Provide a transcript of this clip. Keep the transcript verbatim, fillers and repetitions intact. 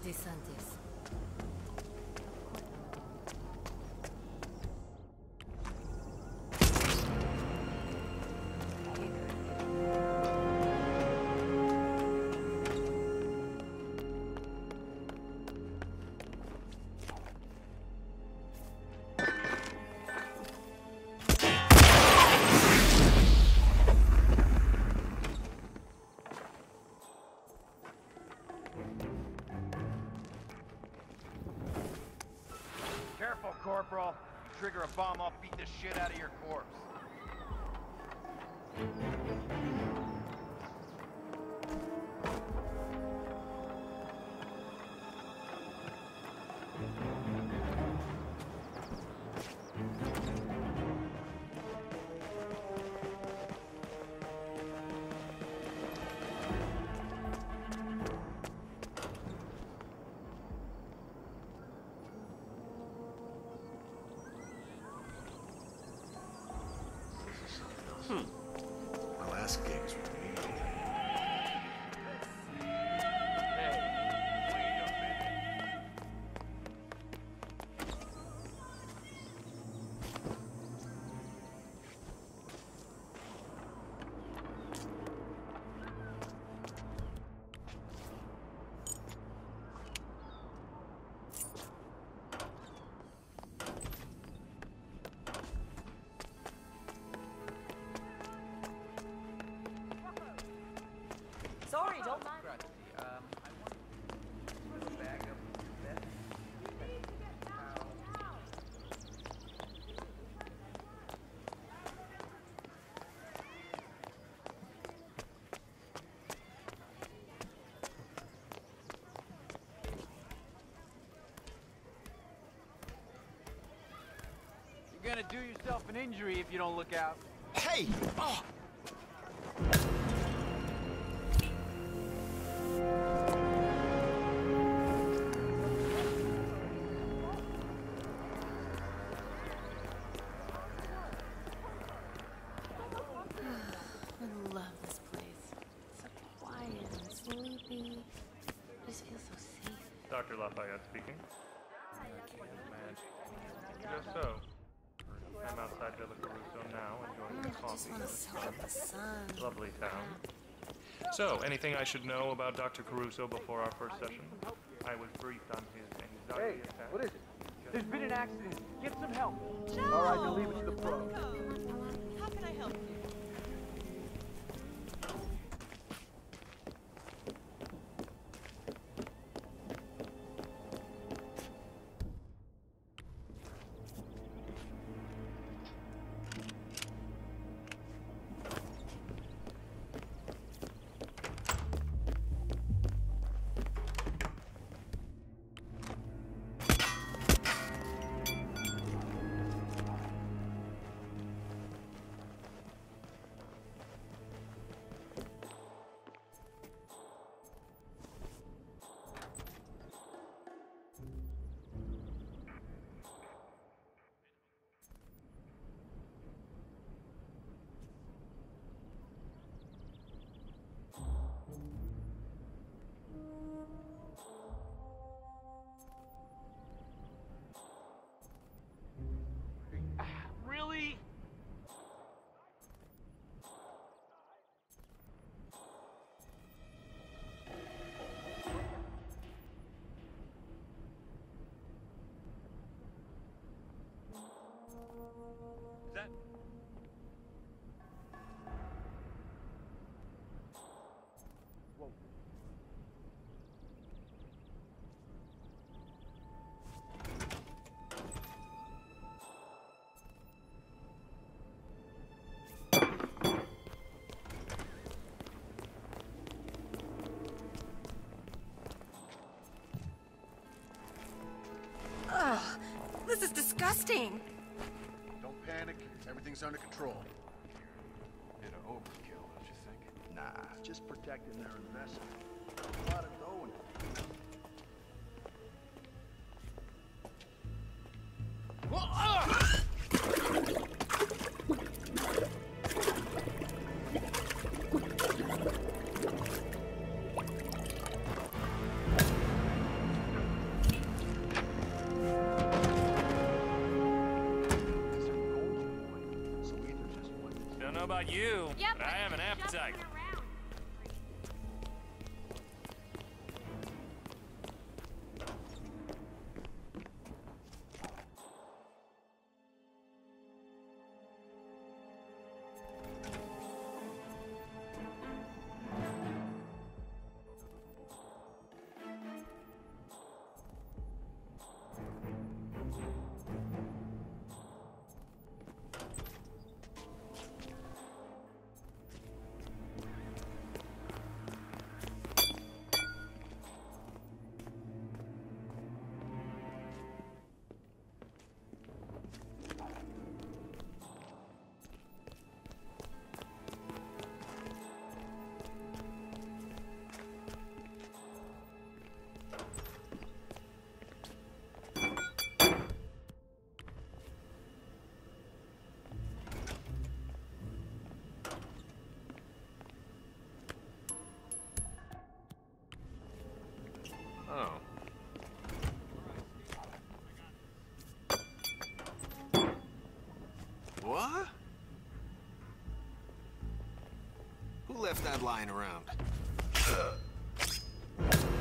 DeSantis. Corporal, trigger a bomb, I'll beat the shit out of your corpse. My last gigs with me. Hey, wait a minute. Sorry, don't mind. Um, I want a bag of meth. You're gonna do yourself an injury if you don't look out. Hey! Oh! I love this place. So quiet and sleepy. It just feels so safe. Doctor Lafayette speaking. I can't imagine. Just so. I'm outside Villa Caruso now, enjoying the I just coffee. want to soak up the sun. Lovely town. So, anything I should know about Doctor Caruso before our first session? I was briefed on his anxiety Hey, attack. what is it? There's been an accident. Get some help. Joe! All right, you'll leave it to the pros. How can I help you? Really? Is that... Whoa. Ugh, this is disgusting. Don't panic. Everything's under control. Bit of overkill, don't you think? Nah, just protecting their investment. A lot of dough in it. about you, Yeah, but I have an appetite. around. Oh. What? Who left that lying around?